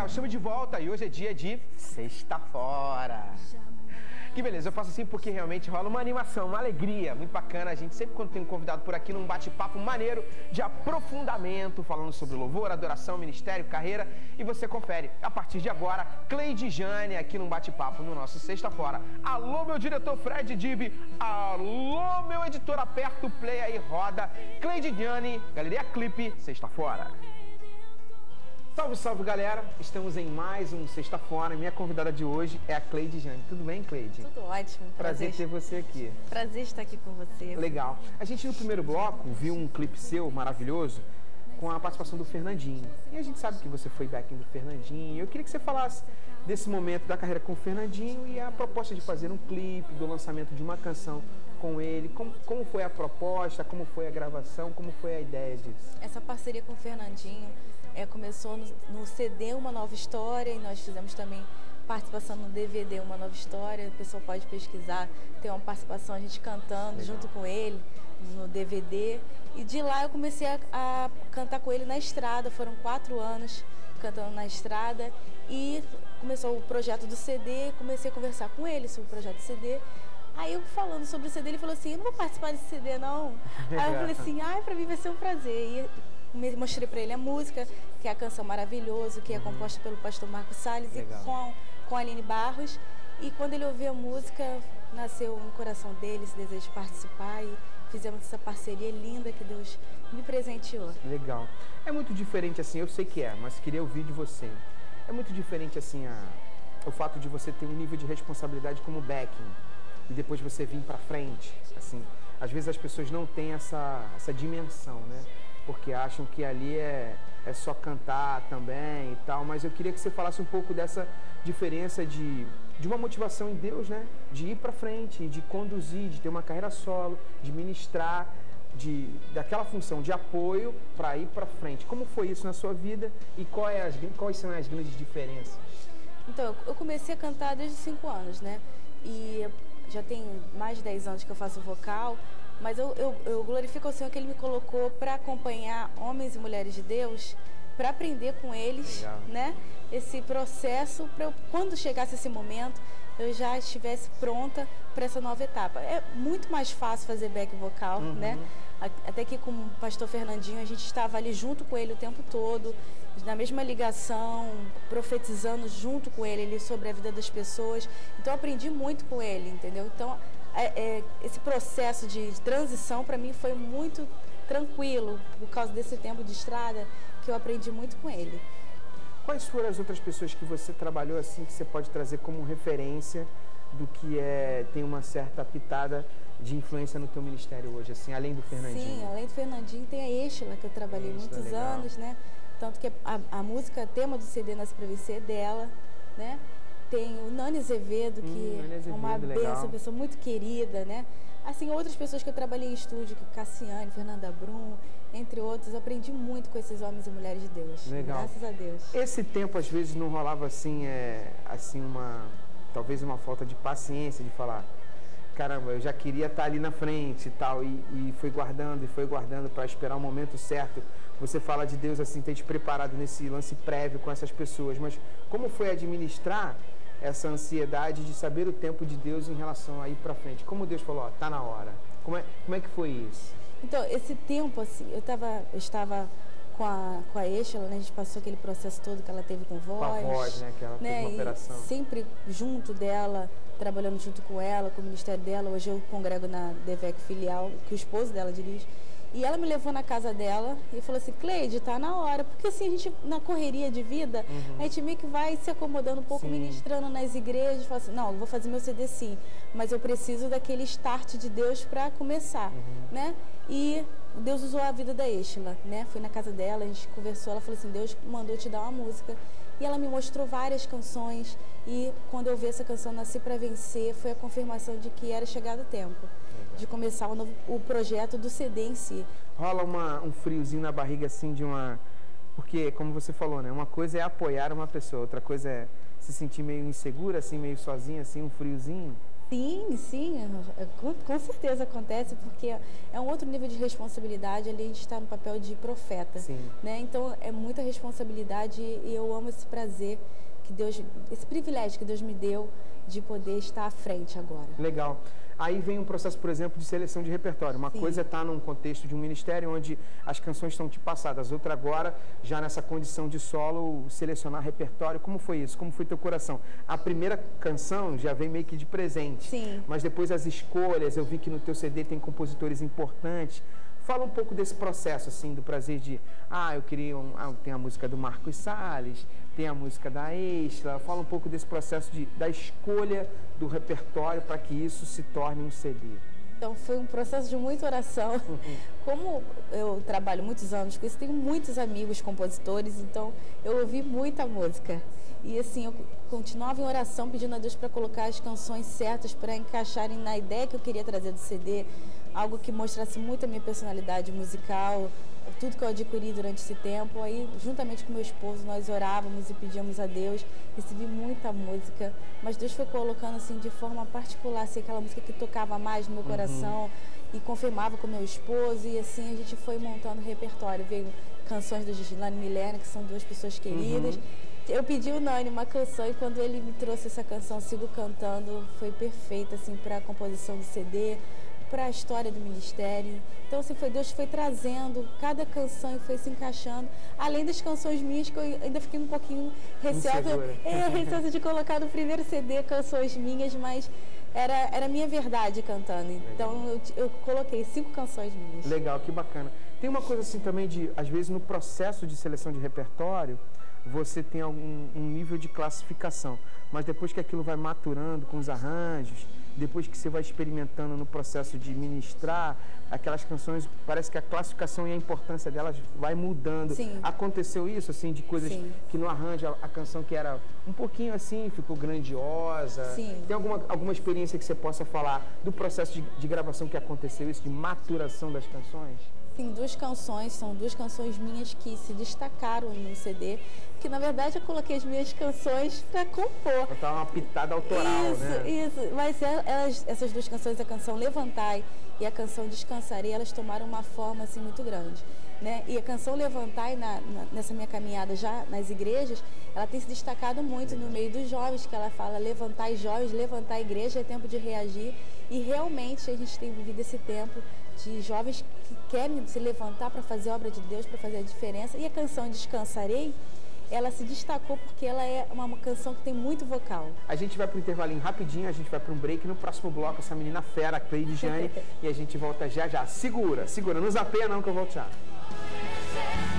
estamos de volta e hoje é dia de sexta-fora. Que beleza, eu faço assim porque realmente rola uma animação, uma alegria muito bacana. A gente sempre quando tem um convidado por aqui num bate-papo maneiro de aprofundamento, falando sobre louvor, adoração, ministério, carreira. E você confere, a partir de agora, Cleide Jane aqui num bate-papo no nosso Sexta-fora. Alô, meu diretor Fred Dib. Alô, meu editor, aperta o play aí, roda. Cleide Jane, Galeria Clipe, Sexta-fora. Salve, salve, galera! Estamos em mais um Sexta-fora. Minha convidada de hoje é a Cleide Jane. Tudo bem, Cleide? Tudo ótimo. Prazer ter você aqui. Prazer estar aqui com você. Legal. A gente, no primeiro bloco, viu um clipe seu maravilhoso com a participação do Fernandinho. E a gente sabe que você foi backing do Fernandinho. Eu queria que você falasse desse momento da carreira com o Fernandinho e a proposta de fazer um clipe, do lançamento de uma canção com ele. Como foi a proposta, como foi a gravação, como foi a ideia disso? Essa parceria com o Fernandinho começou no CD Uma Nova História e nós fizemos também participação no DVD Uma Nova História. O pessoal pode pesquisar, tem uma participação, a gente cantando junto com ele no DVD. E de lá eu comecei a cantar com ele na estrada, foram 4 anos cantando na estrada. E começou o projeto do CD, comecei a conversar com ele sobre o projeto do CD. Aí eu falando sobre o CD, ele falou assim, eu não vou participar desse CD não. Aí eu falei assim, pra mim vai ser um prazer. E mostrei para ele a música, que é a canção Maravilhoso, que é composta pelo pastor Marcos Salles e com a Aline Barros. E quando ele ouviu a música, nasceu no coração dele esse desejo de participar e fizemos essa parceria linda que Deus me presenteou. Legal. É muito diferente assim, eu sei que mas queria ouvir de você. É muito diferente assim o fato de você ter um nível de responsabilidade como backing e depois você vir para frente, assim. Às vezes as pessoas não têm essa dimensão, né? Porque acham que ali é só cantar também e tal, mas eu queria que você falasse um pouco dessa diferença de uma motivação em Deus, né? De ir para frente, de conduzir, de ter uma carreira solo, de ministrar, daquela função de apoio para ir para frente. Como foi isso na sua vida e quais são as grandes diferenças? Então, eu comecei a cantar desde 5 anos, né? E já tem mais de 10 anos que eu faço vocal. Mas eu glorifico ao Senhor que Ele me colocou para acompanhar homens e mulheres de Deus, para aprender com eles, né? Esse processo, para quando chegasse esse momento, eu já estivesse pronta para essa nova etapa. É muito mais fácil fazer back vocal, né? Até que com o pastor Fernandinho, a gente estava ali junto com ele o tempo todo, na mesma ligação, profetizando junto com ele sobre a vida das pessoas. Então, eu aprendi muito com ele, entendeu? Então, esse processo de transição para mim foi muito tranquilo por causa desse tempo de estrada que eu aprendi muito com ele. Quais foram as outras pessoas que você trabalhou assim que você pode trazer como referência do que tem uma certa pitada de influência no teu ministério hoje, assim, além do Fernandinho? Sim, além do Fernandinho tem a Estela, que eu trabalhei muitos anos, né? Tanto que a música, tema do CD Nasce Pra Vencer é dela, né? Tem o Nani Azevedo, que é uma benção, uma pessoa muito querida, né? Assim, outras pessoas que eu trabalhei em estúdio, que Cassiane, Fernanda Brum, entre outros, eu aprendi muito com esses homens e mulheres de Deus. Legal. Graças a Deus. Esse tempo, às vezes, não rolava assim, talvez uma falta de paciência de falar, caramba, eu já queria estar ali na frente e tal, e foi guardando para esperar o momento certo. Você fala de Deus assim, ter te preparado nesse lance prévio com essas pessoas, mas como foi administrar essa ansiedade de saber o tempo de Deus em relação a ir para frente? Como Deus falou, tá na hora. Como é que foi isso? Então, esse tempo, assim, eu estava com a Estela, né? A gente passou aquele processo todo que ela teve com voz. Com a voz, né? Que ela teve uma operação. Sempre junto dela, trabalhando junto com ela, com o ministério dela. Hoje eu congrego na DEVEC filial, que o esposo dela dirige. E ela me levou na casa dela e falou assim, Cleide, tá na hora. Porque assim, a gente, na correria de vida, a gente meio que vai se acomodando um pouco, ministrando nas igrejas. Fala assim, não, eu vou fazer meu CD sim, mas eu preciso daquele start de Deus para começar, né? E Deus usou a vida da Estela, né? Fui na casa dela, a gente conversou, ela falou assim, Deus mandou te dar uma música. E ela me mostrou várias canções e quando eu vi essa canção Nasci Pra Vencer, foi a confirmação de que era chegado o tempo de começar o projeto do CD em si. Rola um friozinho na barriga assim porque, como você falou, né? Uma coisa é apoiar uma pessoa, outra coisa é se sentir meio insegura, assim, meio sozinha, assim, um friozinho. Sim, com certeza acontece, porque é um outro nível de responsabilidade, ali a gente está no papel de profeta, Sim. né? Então é muita responsabilidade e eu amo esse prazer que Deus, esse privilégio que Deus me deu de poder estar à frente agora. Legal. Aí vem um processo, por exemplo, de seleção de repertório. Uma Sim. coisa é estar num contexto de um ministério onde as canções estão te passadas. Outra agora, já nessa condição de solo, selecionar repertório. Como foi isso? Como foi teu coração? A primeira canção já vem meio que de presente. Sim. Mas depois as escolhas, eu vi que no teu CD tem compositores importantes. Fala um pouco desse processo, assim, do prazer de... eu queria... tem a música do Marcos Salles, tem a música da Estela. Fala um pouco desse processo da escolha do repertório para que isso se torne um CD. Então, foi um processo de muita oração. Como eu trabalho muitos anos com isso, tenho muitos amigos compositores, então eu ouvi muita música. E assim, eu continuava em oração pedindo a Deus para colocar as canções certas para encaixarem na ideia que eu queria trazer do CD. Algo que mostrasse muito a minha personalidade musical, tudo que eu adquiri durante esse tempo. Aí, juntamente com meu esposo, nós orávamos e pedíamos a Deus. Recebi muita música, mas Deus foi colocando assim de forma particular, assim, aquela música que tocava mais no meu coração e confirmava com meu esposo. E assim a gente foi montando o repertório. Veio canções do Gislane e Milena, que são duas pessoas queridas. Eu pedi o Nani uma canção e quando ele me trouxe essa canção, Sigo Cantando, foi perfeita assim para a composição do CD, para a história do ministério. Então, assim, Deus foi trazendo cada canção e foi se encaixando. Além das canções minhas, que eu ainda fiquei um pouquinho receosa de colocar no primeiro CD canções minhas, mas era a minha verdade cantando. Então, eu coloquei 5 canções minhas. Legal, que bacana. Tem uma coisa assim também de, às vezes, no processo de seleção de repertório, você tem um nível de classificação, mas depois que aquilo vai maturando com os arranjos, depois que você vai experimentando no processo de ministrar, aquelas canções, parece que a classificação e a importância delas vai mudando. Sim. Aconteceu isso, assim, de coisas que no arranjo, a canção que era um pouquinho assim, ficou grandiosa? Sim. Tem alguma experiência que você possa falar do processo de gravação que aconteceu, isso, de maturação das canções? Sim, são duas canções minhas que se destacaram no CD, que na verdade eu coloquei as minhas canções para compor. Botar uma pitada autoral, né? Isso, mas essas duas canções, a canção Levantai e a canção Descansarei, elas tomaram uma forma assim muito grande, né? E a canção Levantai, nessa minha caminhada já nas igrejas, ela tem se destacado muito no meio dos jovens, que ela fala levantai jovens, levantai igreja, é tempo de reagir. E realmente a gente tem vivido esse tempo de jovens que querem se levantar para fazer a obra de Deus, para fazer a diferença. E a canção Descansarei, ela se destacou porque ela é uma canção que tem muito vocal. A gente vai para o intervalinho rapidinho, a gente vai para um break. No próximo bloco, essa menina fera, a Cleide Jane, e a gente volta já já. Segura, não zapeia não que eu volto já.